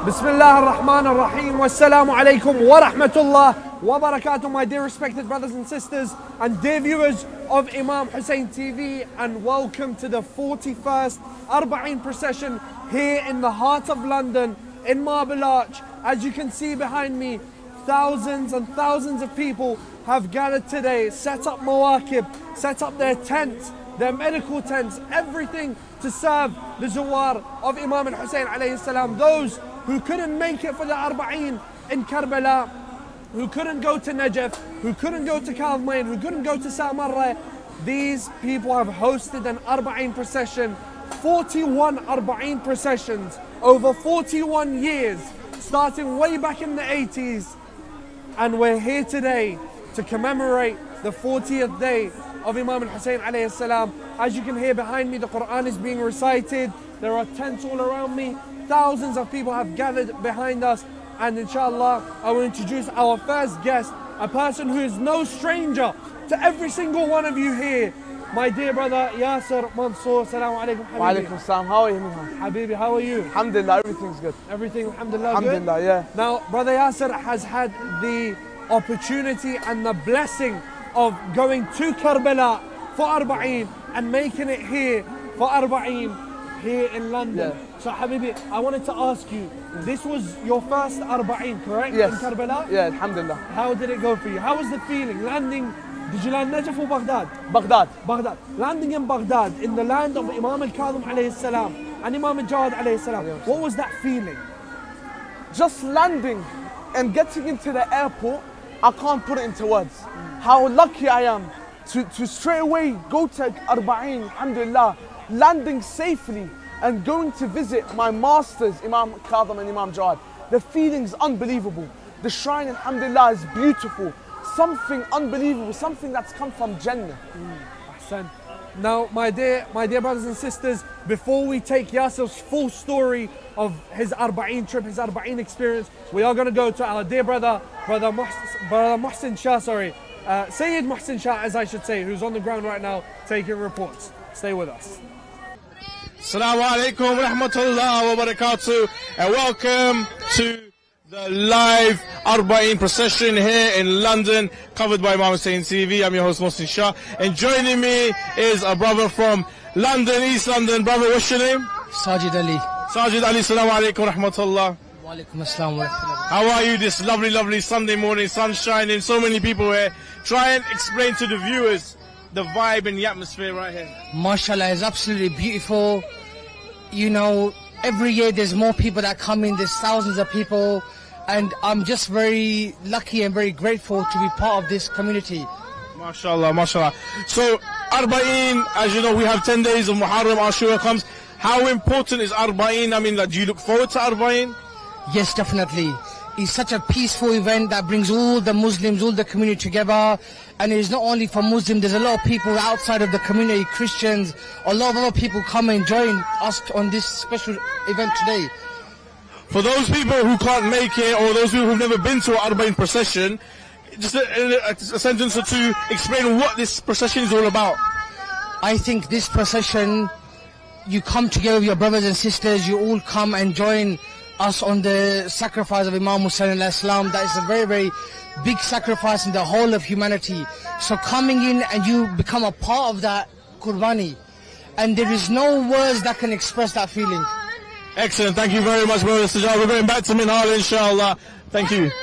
Bismillah ar-Rahman ar-Rahim. Wassalamu alaikum wa rahmatullah wa barakatuh, my dear respected brothers and sisters and dear viewers of Imam Hussein TV, and welcome to the 41st Arba'een procession here in the heart of London in Marble Arch. As you can see behind me, thousands and thousands of people have gathered today, set up mawakib, set up their tents, their medical tents, everything to serve the Zawar of Imam al-Hussein alayhi salam. Those who couldn't make it for the Arba'een in Karbala, who couldn't go to Najaf, who couldn't go to Kadhmain, who couldn't go to Samarra, these people have hosted an Arba'een procession, 41 Arba'een processions over 41 years, starting way back in the 80s. And we're here today to commemorate the 40th day of Imam al-Hussein alayhi salam. As you can hear behind me, the Quran is being recited. There are tents all around me. Thousands of people have gathered behind us. And inshallah, I will introduce our first guest, a person who is no stranger to every single one of you here. My dear brother, Yasser Mansour. Assalamu alaikum, Habibi. Wa alaikum salam. How are you, Mihan? Habibi, how are you? Alhamdulillah, everything's good. Everything, alhamdulillah, Alhamdulillah, good? yeah. Now, brother Yasser has had the opportunity and the blessing of going to Karbala for Arba'een and making it here for Arba'een here in London. Yeah. So Habibi, I wanted to ask you, this was your first Arba'een, correct? Yes. In Karbala? Yeah, Alhamdulillah. How did it go for you? How was the feeling landing? Did you land Najaf or Baghdad? Baghdad. Baghdad. Landing in Baghdad, in the land of Imam al-Kadhim alayhi salam and Imam al-Jawad alayhi salam. What was that feeling? Just landing and getting into the airport, I can't put it into words. How lucky I am to straight away go to Arba'een, alhamdulillah, landing safely and going to visit my masters, Imam Kadhim and Imam Jawad. The feeling's unbelievable. The shrine, alhamdulillah, is beautiful. Something unbelievable, something that's come from Jannah. Ahsan. Now, my dear brothers and sisters, before we take Yasser's full story of his Arba'een trip, his Arba'een experience, we are going to go to our dear brother Muhsin Shah, Sayyid Muhsin Shah, as I should say, who's on the ground right now taking reports. Stay with us. Assalamu alaikum wa rahmatullah wa barakatuh, and welcome to the live Arba'een procession here in London, covered by Imam Hussein TV. I'm your host, Muhsin Shah, and joining me is a brother from London, East London. Brother, what's your name? Sajid Ali. Sajid Ali, assalamu alaikum wa rahmatullah. Wa alaikum assalam wa rahmatullah. How are you this lovely Sunday morning, sun shining, so many people here. Try and explain to the viewers the vibe and the atmosphere right here. MashaAllah, it's absolutely beautiful. You know, every year there's more people that come in, there's thousands of people. And I'm just very lucky and very grateful to be part of this community. MashaAllah, MashaAllah. So, Arba'een, as you know, we have 10 days of Muharram, Ashura comes. How important is Arba'een? I mean, do you look forward to Arba'een? Yes, definitely. It's such a peaceful event that brings all the Muslims, all the community together. And it's not only for Muslims, there's a lot of people outside of the community, Christians, a lot of other people come and join us on this special event today. For those people who can't make it, or those people who've never been to an Arba'een procession, just a sentence or two, explain what this procession is all about. I think this procession, you come together with your brothers and sisters, you all come and join us on the sacrifice of Imam Hussein alayhi salam. That is a very, very big sacrifice in the whole of humanity. So coming in and you become a part of that Qurbani, and there is no words that can express that feeling. Excellent, thank you very much, brother Sajjad. We're going back to Minhal, inshallah. Thank you.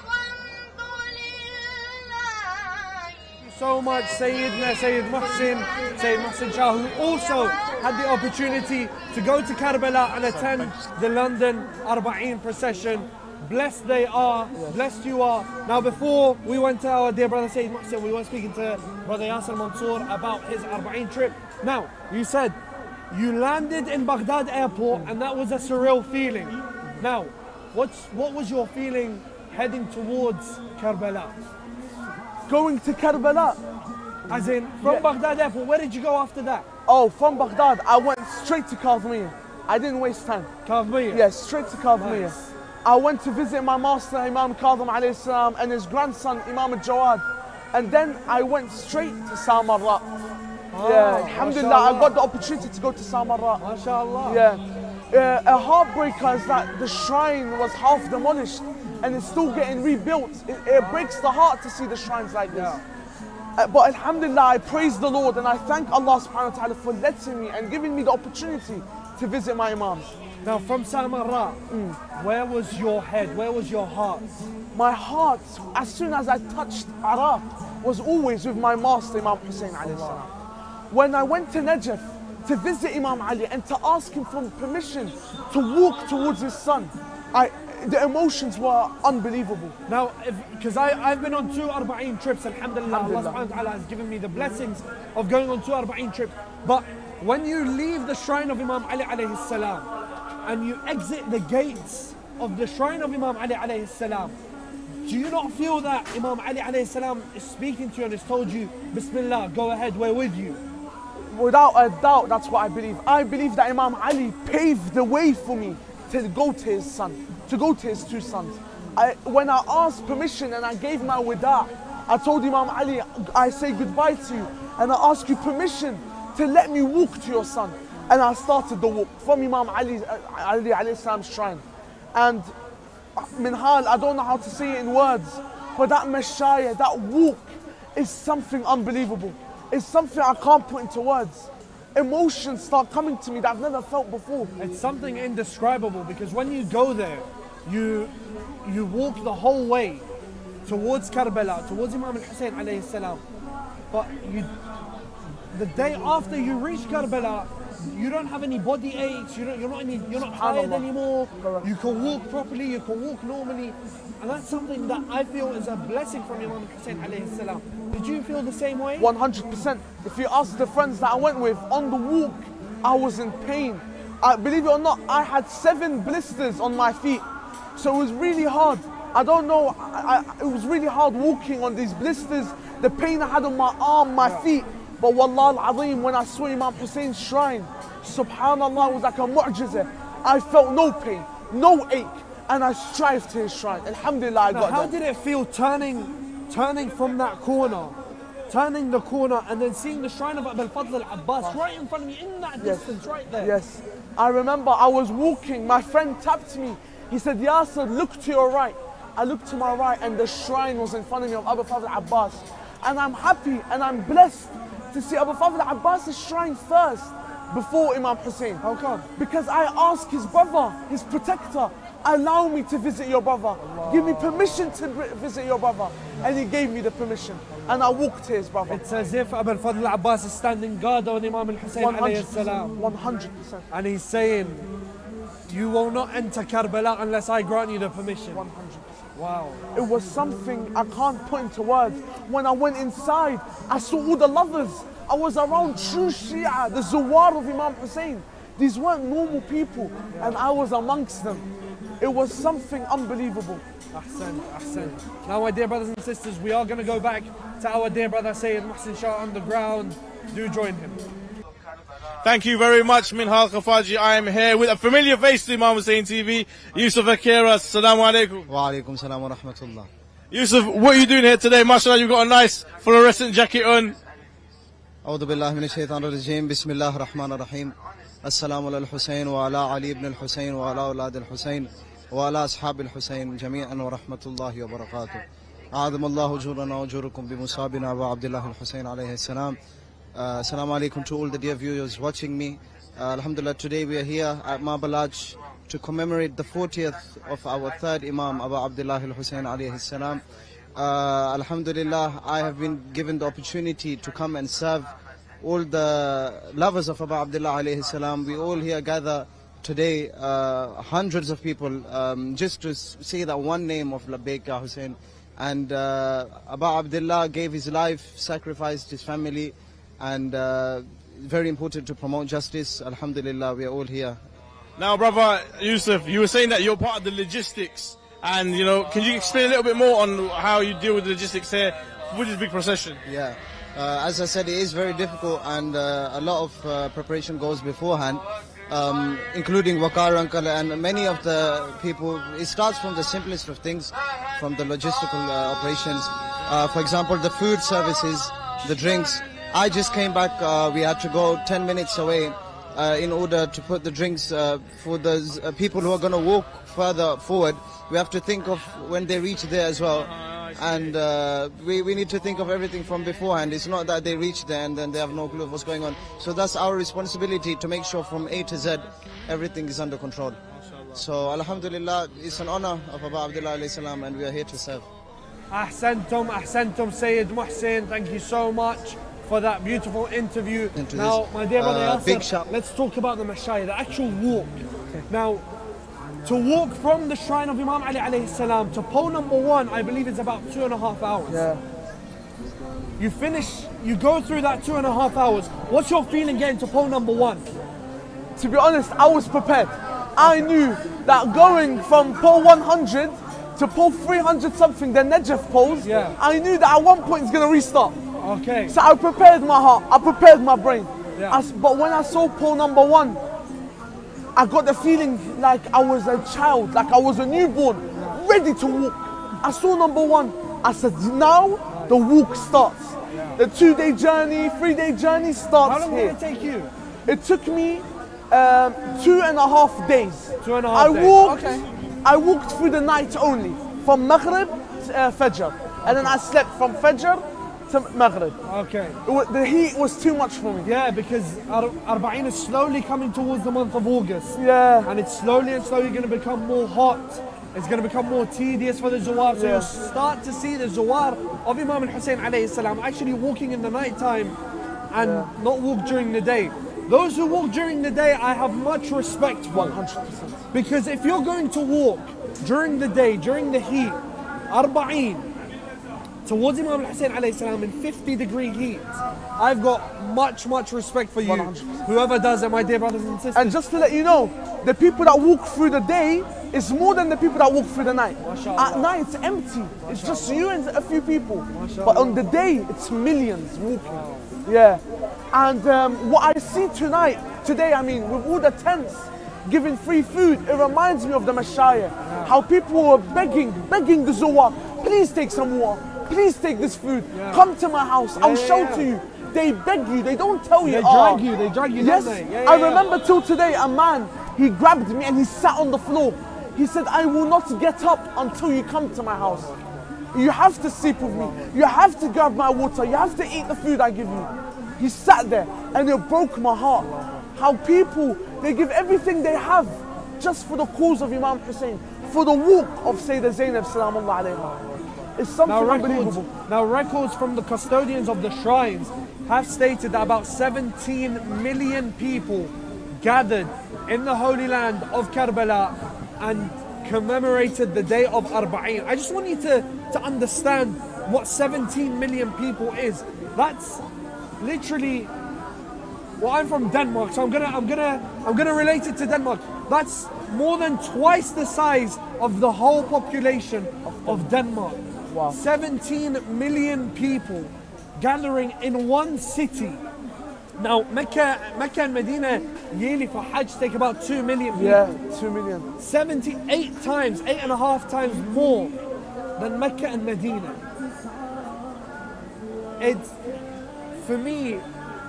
So much, Sayyid Muhsin Shah, who also had the opportunity to go to Karbala and attend the London Arba'een procession. Blessed they are, blessed you are. Now, before we went to our dear brother Sayyid Muhsin, we were speaking to brother Yasser Mansour about his Arba'een trip. Now, you said you landed in Baghdad airport and that was a surreal feeling. Now, what was your feeling heading towards Karbala? Going to Karbala. As in, from Baghdad airport, where did you go after that? Oh, from Baghdad, I went straight to Kadhmiya. I didn't waste time. Kadhmiya? Yeah, straight to Kadhmiya. Nice. I went to visit my master, Imam Kadhim alayhi salam, and his grandson, Imam al-Jawad. And then I went straight to Samarra. Yeah, alhamdulillah, I got the opportunity to go to Samarra. MashaAllah. Yeah. A heartbreaker is that the shrine was half demolished and it's still getting rebuilt. It breaks the heart to see the shrines like this. But alhamdulillah, I praise the Lord and I thank Allah subhanahu wa ta'ala for letting me and giving me the opportunity to visit my imams. Now from Samarra, where was your head? Where was your heart? My heart, as soon as I touched Iraq, was always with my master Imam Hussein alayhi salam. When I went to Najaf to visit Imam Ali and to ask him for permission to walk towards his son, the emotions were unbelievable. Now, because I've been on 2 Arba'een trips, alhamdulillah, Allah subhanahu wa ta'ala has given me the blessings of going on 2 Arba'een trips. But when you leave the shrine of Imam Ali alayhi salam and you exit the gates of the shrine of Imam Ali alayhi salam, do you not feel that Imam Ali alayhi salam is speaking to you and has told you, Bismillah, go ahead, we're with you? Without a doubt, that's what I believe. I believe that Imam Ali paved the way for me to go to his son, to go to his 2 sons. When I asked permission and I gave my wida, I told Imam Ali, I say goodbye to you and I ask you permission to let me walk to your son. And I started the walk from Imam Ali alayhi salam's shrine. And Minhal, I don't know how to say it in words, but that mashaya, that walk is something unbelievable. It's something I can't put into words. Emotions start coming to me that I've never felt before. It's something indescribable because when you go there, you walk the whole way towards Karbala, towards Imam al-Hussein alayhi salam. But the day after you reach Karbala, you don't have any body aches, you're not tired anymore. Correct. You can walk properly, you can walk normally. And that's something that I feel is a blessing from Imam al-Hussein alayhi salam. Did you feel the same way? 100%. If you ask the friends that I went with, on the walk, I was in pain. Believe it or not, I had 7 blisters on my feet. So it was really hard. I don't know, it was really hard walking on these blisters, the pain I had on my arm, my feet. But wallah al-azim, when I saw Imam Hussein's shrine, subhanallah, it was like a mu'jizah. I felt no pain, no ache, and I strived to his shrine. Alhamdulillah, I got How that. did it feel turning from that corner, turning the corner and then seeing the shrine of Abu al-Fadl al-Abbas right in front of me, in that distance, right there? Yes. I remember I was walking, my friend tapped me. He said, Yasir, look to your right. I looked to my right and the shrine was in front of me of Abu al-Fadl al-Abbas. And I'm happy and I'm blessed to see Abu al-Fadl al-Abbas' shrine first before Imam Hussein. How come? Because I asked his brother, his protector, allow me to visit your brother. Give me permission to visit your brother. And he gave me the permission. And I walked to his brother. It's as if Abu al-Fadl al-Abbas is standing guard on Imam al-Hussein alayhi salam. 100%. And he's saying, you will not enter Karbala unless I grant you the permission. 100%. Wow. It was something I can't put into words. When I went inside, I saw all the lovers. I was around true Shia, the Zawar of Imam Hussein. These weren't normal people, and I was amongst them. It was something unbelievable. Ahsan, ahsan. Now, my dear brothers and sisters, we are going to go back to our dear brother Sayyid Muhsin Shah on the ground. Do join him. Thank you very much, Minhal Khafaji. I am here with a familiar face to Imam Hussein TV, Yusuf Akira. Assalamu alaikum. Wa alaikum salam wa rahmatullah. Yusuf, what are you doing here today? MashaAllah, you've got a nice fluorescent jacket on. A'udhu billahi minash shaitanir rajim. Bismillahir rahmanir rahim. Assalamu ala al-Husayn wa ala Ali ibn al-Husayn wa ala awlad al-Husayn wa ala ashab al-Husayn jami'an wa rahmatullahi wa barakatuh. A'adham Allahu ujurana wa ujurukum bi musabina wa Abdullah al-Husayn alayhi salam. Assalamu alaikum to all the dear viewers watching me. Alhamdulillah, today we are here at Mabalaj to commemorate the 40th of our 3rd Imam, Abu Abdullah al-Husayn alayhi salam. Alhamdulillah, I have been given the opportunity to come and serve all the lovers of Abu Abdullah alayhi salam. We all here gather today, hundreds of people, just to say that one name of Labbaik Ya Hussein. And Abu Abdullah gave his life, sacrificed his family, and very important to promote justice. Alhamdulillah, we are all here. Now, brother Yusuf, you were saying that you're part of the logistics, and can you explain a little bit more on how you deal with the logistics here with this big procession? Yeah, as I said, it is very difficult, and a lot of preparation goes beforehand, including Waqar Uncle and many of the people. It starts from the simplest of things, from the logistical operations. For example, the food services, the drinks. I just came back, we had to go 10 minutes away in order to put the drinks for those people who are going to walk further forward. We have to think of when they reach there as well. And we need to think of everything from beforehand. It's not that they reach there and then they have no clue of what's going on. So that's our responsibility, to make sure from A to Z everything is under control. So Alhamdulillah, it's an honor of Abu Abdullah alayhi salam, and we are here to serve. Ahsantum Sayyid Muhsin, thank you so much for that beautiful interview. Now, my dear brother Yasser, let's talk about the mashayikh, the actual walk. Now, to walk from the shrine of Imam Ali alayhi salam to pole number 1, I believe it's about 2.5 hours. Yeah. You finish, you go through that 2.5 hours. What's your feeling getting to pole number 1? To be honest, I was prepared. I knew that going from pole 100 to pole 300 something, the Najaf poles, I knew that at one point it's going to restart. Okay. So I prepared my heart, I prepared my brain. Yeah. But when I saw pole number 1, I got the feeling like I was a child, like I was a newborn, ready to walk. I saw number 1, I said, now the walk starts. The 2-day journey, 3-day journey starts. How long did it take you? It took me 2.5 days. 2.5 days. I walked through the night only, from Maghrib to Fajr. And then I slept from Fajr to Maghrib. Okay. The heat was too much for me. Yeah, because Arba'een is slowly coming towards the month of August. Yeah. And it's slowly and slowly going to become more hot. It's going to become more tedious for the Zawar. So you'll start to see the Zawar of Imam al-Hussein alayhi salam actually walking in the night time and not walk during the day. Those who walk during the day, I have much respect for. 100%. Because if you're going to walk during the day, during the heat, Arba'een, towards Imam al-Hussein alayhi salam in 50-degree heat, I've got much respect for you. 100%. Whoever does it, my dear brothers and sisters. And just to let you know, the people that walk through the day is more than the people that walk through the night. At night it's empty. It's just you and a few people. But on the day, it's millions walking. Yeah. And what I see today, I mean, with all the tents giving free food, it reminds me of the Mashayikh. How people were begging the Zawar, please take some water, please take this food, come to my house, I'll show to you. They beg you, they don't tell you. They drag you, yes, don't they? I remember till today, a man, he grabbed me and he sat on the floor. He said, I will not get up until you come to my house. You have to sleep with me. You have to grab my water. You have to eat the food I give you. He sat there and it broke my heart. How people, they give everything they have just for the cause of Imam Hussein, for the walk of Sayyidah Zainab salamullah alayha. It's something unbelievable. Now records from the custodians of the shrines have stated that about 17 million people gathered in the Holy Land of Karbala and commemorated the day of Arba'een. I just want you to understand what 17 million people is. That's literally, well, I'm from Denmark, so I'm gonna relate it to Denmark. That's more than twice the size of the whole population of Denmark. Wow. 17 million people gathering in one city. Now, Mecca and Medina yearly for Hajj take about 2 million people. Yeah, 2 million. 78 times, 8.5 times more than Mecca and Medina. It's, for me,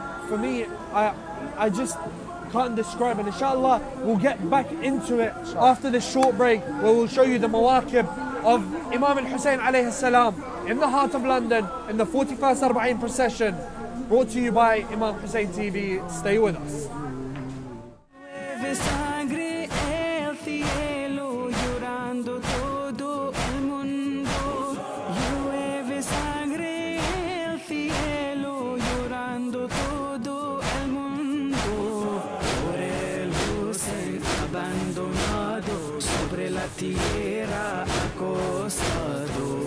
I just can't describe it. Inshallah, we'll get back into it after this short break, where we'll show you the mawaqib of Imam al-Hussein alayhi salam in the heart of London in the 41st Arba'een procession, brought to you by Imam Hussein TV. Stay with us. Tierra acostado.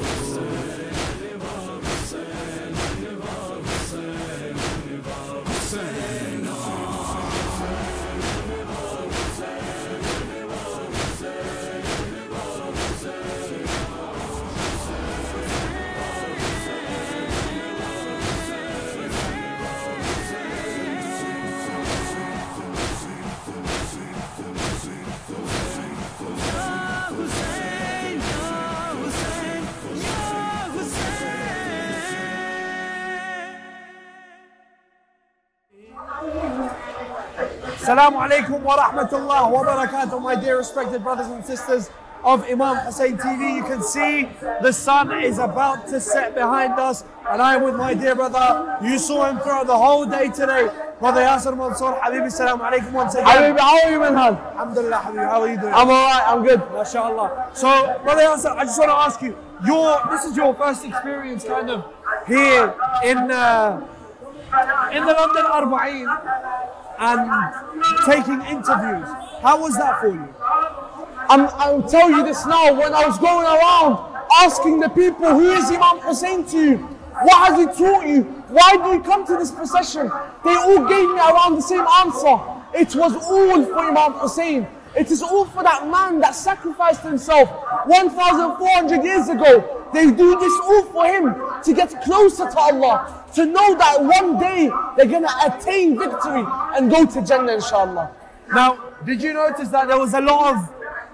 Assalamu alaikum wa rahmatullah wa barakatuh, my dear respected brothers and sisters of Imam Hussein TV. You can see the sun is about to set behind us, and I am with my dear brother. You saw him throughout the whole day today. Brother Yasser Mansour, Habibi, assalamu alaikum once again. Habibi, how are you, Manhal? Alhamdulillah, Habibi, how are you doing? I'm alright, I'm good. MashaAllah. So, Brother Yasser, I just want to ask you, this is your first experience kind of here in the London Arba'een and taking interviews. How was that for you? I'll tell you this now. When I was going around asking the people, who is Imam Hussein to you? What has he taught you? Why do you come to this procession? They all gave me around the same answer. It was all for Imam Hussein. It is all for that man that sacrificed himself 1,400 years ago. They do this all for him to get closer to Allah, to know that one day they're going to attain victory and go to Jannah, inshallah. Now, did you notice that there was a lot of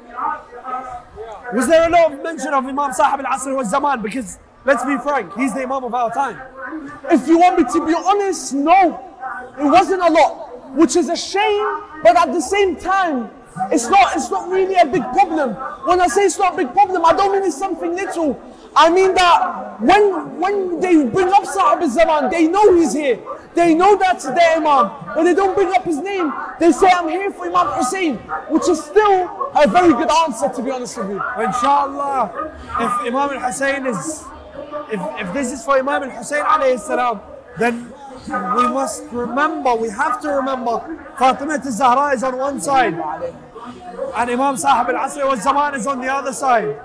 mention of Imam Sahib al-Asr wal Zaman? Because let's be frank, he's the Imam of our time. If you want me to be honest, no, it wasn't a lot, which is a shame, but at the same time, it's not really a big problem. When I say it's not a big problem, I don't mean it's something little. I mean that when they bring up Sahib al-Zaman, they know he's here. They know that's their Imam. When they don't bring up his name, they say, I'm here for Imam Hussein, which is still a very good answer, to be honest with you. Inshallah, if Imam al-Hussein is, if this is for Imam al-Hussein alayhi salam, then we have to remember Fatima al-Zahra is on one side and Imam Sahib al-Asr wal Zaman is on the other side.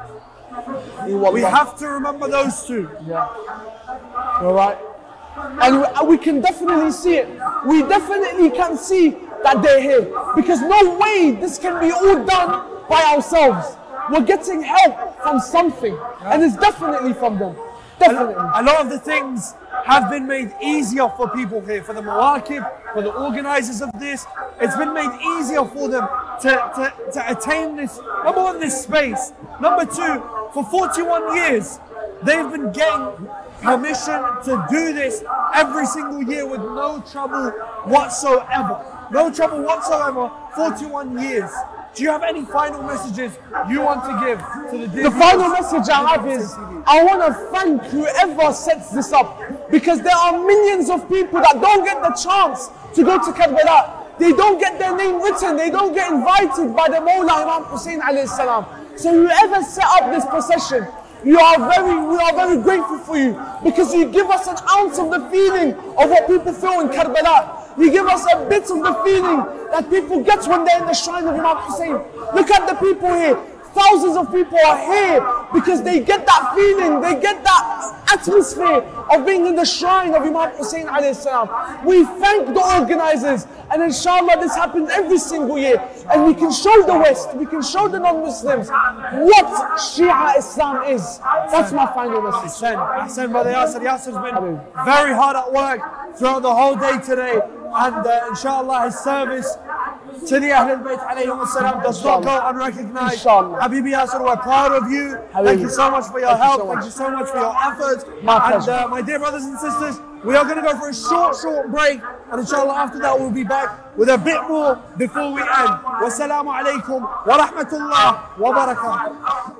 We have to remember those two. Yeah. All right. And we can definitely see it. We definitely can see that they're here. Because no way this can be all done by ourselves. We're getting help from something. And it's definitely from them. Definitely. A lot of the things have been made easier for people here, for the Mawakib, for the organizers of this. It's been made easier for them to attain this, number one, this space. Number two, for 41 years, they've been getting permission to do this every single year with no trouble whatsoever. No trouble whatsoever, 41 years. Do you have any final messages you want to give to the The final message I have is, I want to thank whoever sets this up, because there are millions of people that don't get the chance to go to Karbala. They don't get their name written, they don't get invited by the Mawla Imam Hussein alayhi salam. So whoever set up this procession, we are very grateful for you, because you give us an ounce of the feeling of what people feel in Karbala. You give us a bit of the feeling that people get when they're in the shrine of Imam Hussein. Look at the people here. Thousands of people are here because they get that feeling, they get that atmosphere of being in the shrine of Imam Hussein alayhi salam. We thank the organizers, and inshallah this happens every single year. And we can show the West, we can show the non-Muslims what Shia Islam is. That's my final message. Ahsan, Brother Yasser. Yasser's been very hard at work throughout the whole day today. And inshallah his service to the Ahlul Bayt alayhim salam does not go unrecognized. Inshallah. Habibi Yasser, we're proud of you. Thank you so much for your help. Thank you so much for your efforts. And my dear brothers and sisters, we are going to go for a short break. And inshallah after that we'll be back with a bit more before we end. Wassalamu alaikum wa rahmatullah wa barakatuh.